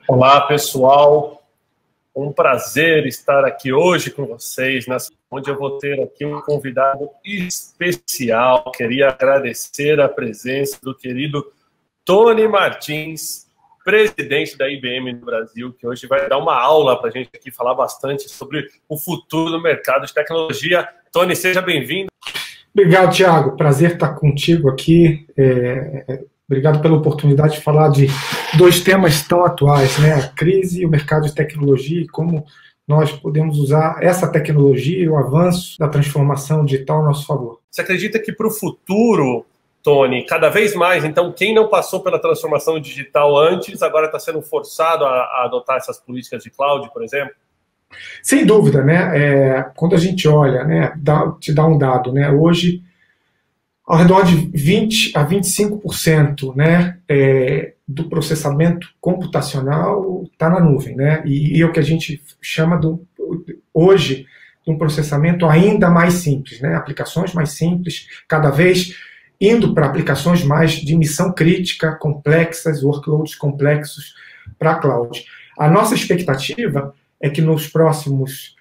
Olá, pessoal. Um prazer estar aqui hoje com vocês, onde eu vou ter aqui um convidado especial. Queria agradecer a presença do querido Tony Martins, presidente da IBM no Brasil, que hoje vai dar uma aula para a gente aqui, falar bastante sobre o futuro do mercado de tecnologia. Tony, seja bem-vindo. Obrigado, Thiago. Prazer estar contigo aqui. Obrigado pela oportunidade de falar de dois temas tão atuais, né? A crise e o mercado de tecnologia e como nós podemos usar essa tecnologia e o avanço da transformação digital a nosso favor. Você acredita que para o futuro, Tony, cada vez mais, então, quem não passou pela transformação digital antes, agora está sendo forçado a adotar essas políticas de cloud, por exemplo? Sem dúvida, né? Quando a gente olha, né, te dá um dado, né? Hoje, ao redor de 20 a 25%, né, do processamento computacional está na nuvem, né? E é o que a gente chama hoje de um processamento ainda mais simples, né? Aplicações mais simples, cada vez indo para aplicações mais de missão crítica, complexas, workloads complexos para a cloud. A nossa expectativa é que nos próximos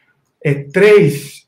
3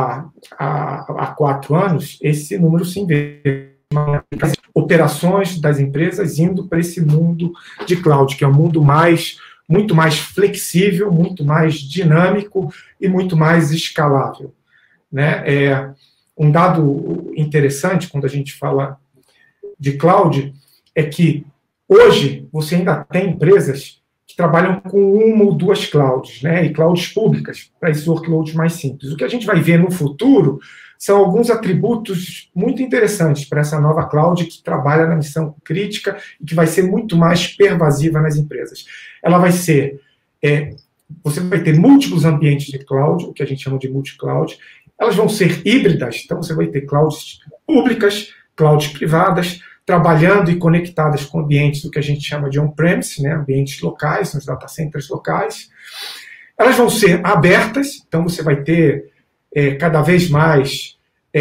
a 4 anos, esse número se inverta. Operações das empresas indo para esse mundo de cloud, que é um mundo muito mais flexível, muito mais dinâmico e muito mais escalável, né? Um dado interessante quando a gente fala de cloud é que hoje você ainda tem empresas que trabalham com uma ou duas clouds, né, e clouds públicas, para esses workloads mais simples. O que a gente vai ver no futuro são alguns atributos muito interessantes para essa nova cloud que trabalha na missão crítica e que vai ser muito mais pervasiva nas empresas. Ela vai ser, você vai ter múltiplos ambientes de cloud, o que a gente chama de multi-cloud. Elas vão ser híbridas, então você vai ter clouds públicas, clouds privadas, trabalhando e conectadas com ambientes do que a gente chama de on-premise, né, ambientes locais, nos data centers locais. Elas vão ser abertas, então você vai ter cada vez mais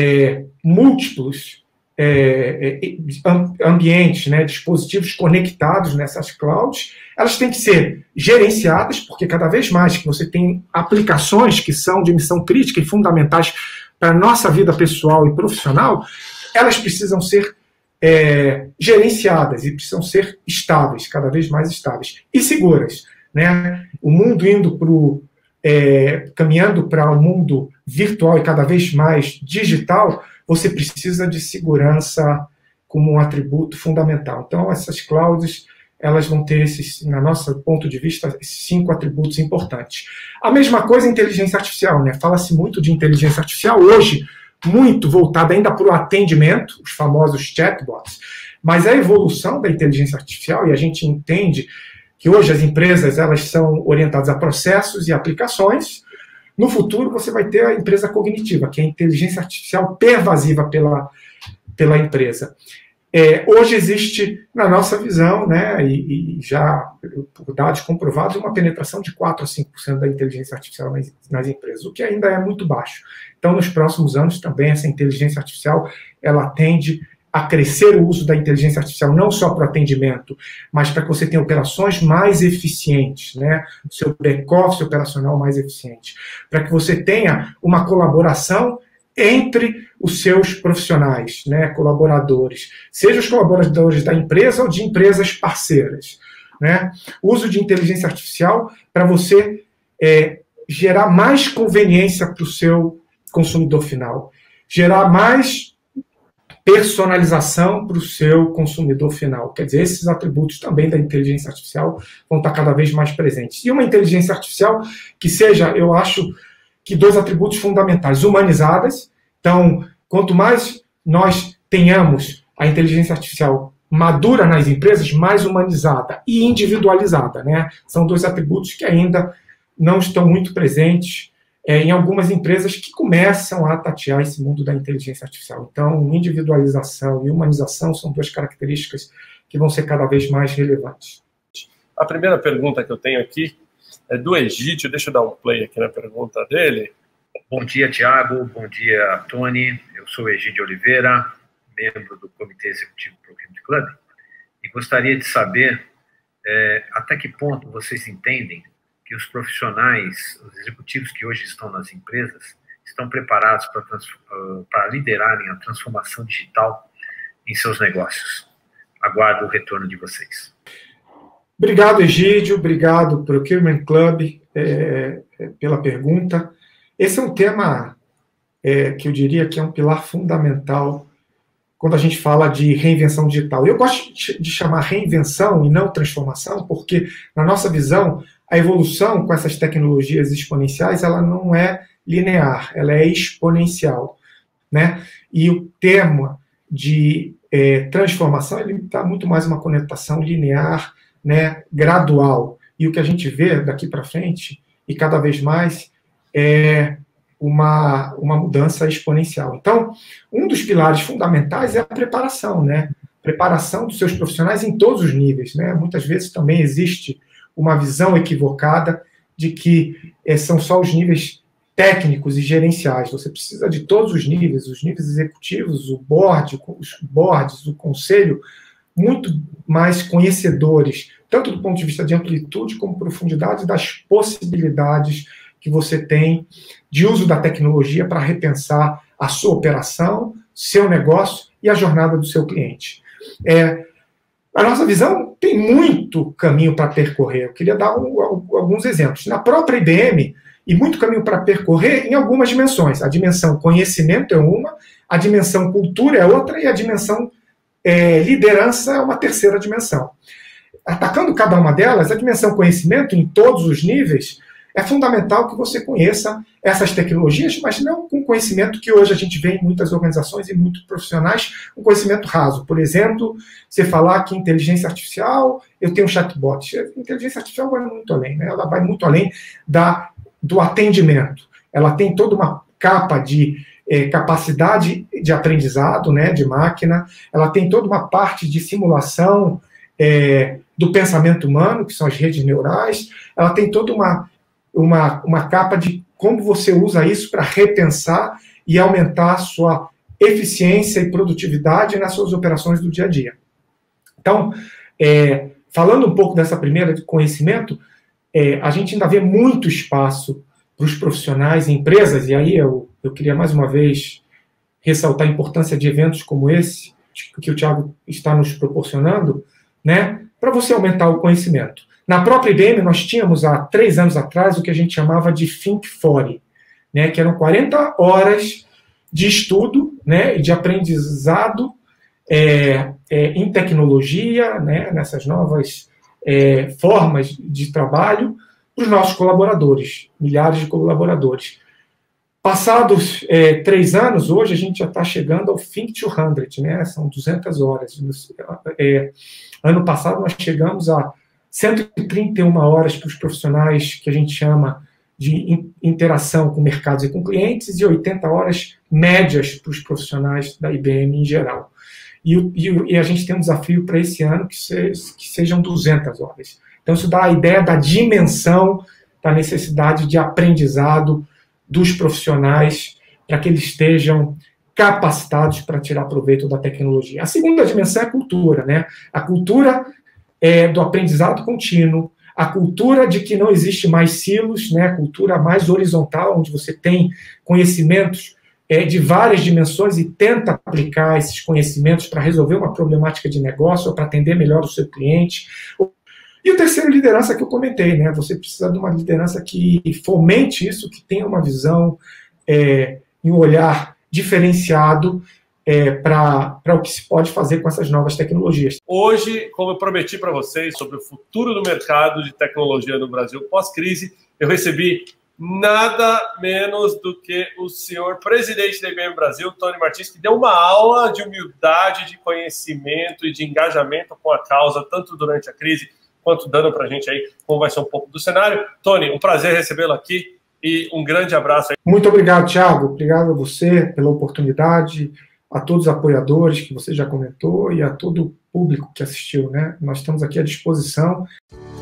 múltiplos ambientes, né, dispositivos conectados nessas clouds. Elas têm que ser gerenciadas, porque cada vez mais que você tem aplicações que são de missão crítica e fundamentais para a nossa vida pessoal e profissional, elas precisam ser gerenciadas e precisam ser estáveis, cada vez mais estáveis e seguras, né? O mundo caminhando para um mundo virtual e cada vez mais digital, você precisa de segurança como um atributo fundamental. Então, essas clouds, elas vão ter na nosso ponto de vista, esses 5 atributos importantes. A mesma coisa inteligência artificial, né? Fala-se muito de inteligência artificial hoje, muito voltada ainda para o atendimento, os famosos chatbots, mas a evolução da inteligência artificial, e a gente entende que hoje as empresas elas são orientadas a processos e aplicações. No futuro você vai ter a empresa cognitiva, que é a inteligência artificial pervasiva pela empresa. Hoje existe, na nossa visão, né, e já por dados comprovados, uma penetração de 4 a 5% da inteligência artificial nas empresas, o que ainda é muito baixo. Então, nos próximos anos, também essa inteligência artificial ela tende a crescer o uso da inteligência artificial, não só para o atendimento, mas para que você tenha operações mais eficientes, né? O seu back-office operacional mais eficiente, para que você tenha uma colaboração entre os seus profissionais, né, colaboradores, seja os colaboradores da empresa ou de empresas parceiras, né? O uso de inteligência artificial para você gerar mais conveniência para o seu consumidor final, gerar mais personalização para o seu consumidor final. Quer dizer, esses atributos também da inteligência artificial vão estar cada vez mais presentes. E uma inteligência artificial que seja, eu acho, que 2 atributos fundamentais, humanizadas. Então, quanto mais nós tenhamos a inteligência artificial madura nas empresas, mais humanizada e individualizada, né? São 2 atributos que ainda não estão muito presentes em algumas empresas que começam a tatear esse mundo da inteligência artificial. Então, individualização e humanização são 2 características que vão ser cada vez mais relevantes. A primeira pergunta que eu tenho aqui é do Egídio. Deixa eu dar um play aqui na pergunta dele. Bom dia, Thiago. Bom dia, Tony. Eu sou Egídio Oliveira, membro do Comitê Executivo do Procurement Club, e gostaria de saber até que ponto vocês entendem que os profissionais, os executivos que hoje estão nas empresas, estão preparados para liderarem a transformação digital em seus negócios? Aguardo o retorno de vocês. Obrigado, Egídio. Obrigado, Procurement Club, pela pergunta. Esse é um tema que eu diria que é um pilar fundamental quando a gente fala de reinvenção digital. Eu gosto de chamar reinvenção e não transformação, porque, na nossa visão, a evolução com essas tecnologias exponenciais, ela não é linear, ela é exponencial, né? E o termo de transformação, ele está muito mais uma conotação linear, né, gradual. E o que a gente vê daqui para frente, e cada vez mais, é uma mudança exponencial. Então, um dos pilares fundamentais é a preparação, né? Preparação dos seus profissionais em todos os níveis, né? Muitas vezes também existe uma visão equivocada de que são só os níveis técnicos e gerenciais. Você precisa de todos os níveis executivos, os boards, o conselho, muito mais conhecedores, tanto do ponto de vista de amplitude como profundidade das possibilidades que você tem de uso da tecnologia para repensar a sua operação, seu negócio e a jornada do seu cliente. A nossa visão tem muito caminho para percorrer. Eu queria dar alguns exemplos. Na própria IBM, e muito caminho para percorrer em algumas dimensões. A dimensão conhecimento é uma, a dimensão cultura é outra e a dimensão liderança é uma terceira dimensão. Atacando cada uma delas, a dimensão conhecimento em todos os níveis, é fundamental que você conheça essas tecnologias, mas não com conhecimento que hoje a gente vê em muitas organizações e muitos profissionais, um conhecimento raso. Por exemplo, você falar que inteligência artificial, eu tenho um chatbot. A inteligência artificial vai muito além, né? Ela vai muito além do atendimento. Ela tem toda uma capa de capacidade de aprendizado, né, de máquina, ela tem toda uma parte de simulação do pensamento humano, que são as redes neurais, ela tem toda uma capa de como você usa isso para repensar e aumentar a sua eficiência e produtividade nas suas operações do dia a dia. Então, falando um pouco dessa primeira de conhecimento, a gente ainda vê muito espaço para os profissionais e empresas, e aí eu queria mais uma vez ressaltar a importância de eventos como esse, que o Thiago está nos proporcionando, né, para você aumentar o conhecimento. Na própria IBM, nós tínhamos, há 3 anos atrás, o que a gente chamava de Think 40, né, que eram 40 horas de estudo, né, e de aprendizado em tecnologia, né, nessas novas formas de trabalho, para os nossos colaboradores, milhares de colaboradores. Passados 3 anos, hoje a gente já está chegando ao Think 200, né, são 200 horas. Ano passado nós chegamos a 131 horas para os profissionais que a gente chama de interação com mercados e com clientes e 80 horas médias para os profissionais da IBM em geral. E a gente tem um desafio para esse ano que sejam 200 horas. Então isso dá a ideia da dimensão da necessidade de aprendizado dos profissionais para que eles estejam capacitados para tirar proveito da tecnologia. A segunda dimensão é a cultura, né? A cultura do aprendizado contínuo, a cultura de que não existe mais silos, né? A cultura mais horizontal, onde você tem conhecimentos de várias dimensões e tenta aplicar esses conhecimentos para resolver uma problemática de negócio ou para atender melhor o seu cliente. E o terceiro, liderança, que eu comentei, né? Você precisa de uma liderança que fomente isso, que tenha uma visão e um olhar diferenciado para o que se pode fazer com essas novas tecnologias. Hoje, como eu prometi para vocês sobre o futuro do mercado de tecnologia no Brasil pós-crise, eu recebi nada menos do que o senhor presidente da IBM Brasil, Tony Martins, que deu uma aula de humildade, de conhecimento e de engajamento com a causa, tanto durante a crise, quanto dando para a gente aí como vai ser um pouco do cenário. Tony, um prazer recebê-lo aqui e um grande abraço aí. Muito obrigado, Thiago. Obrigado a você pela oportunidade, a todos os apoiadores que você já comentou e a todo o público que assistiu, né? Nós estamos aqui à disposição.